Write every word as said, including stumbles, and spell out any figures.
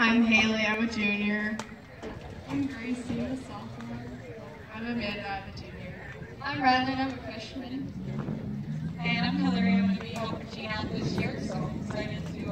I'm Haley, I'm a junior. I'm Gracie, I'm a sophomore. I'm Amanda, I'm a junior. I'm Rylan, I'm a freshman. And I'm Hillary, I'm going to be helping Gina out this year, so I'm excited to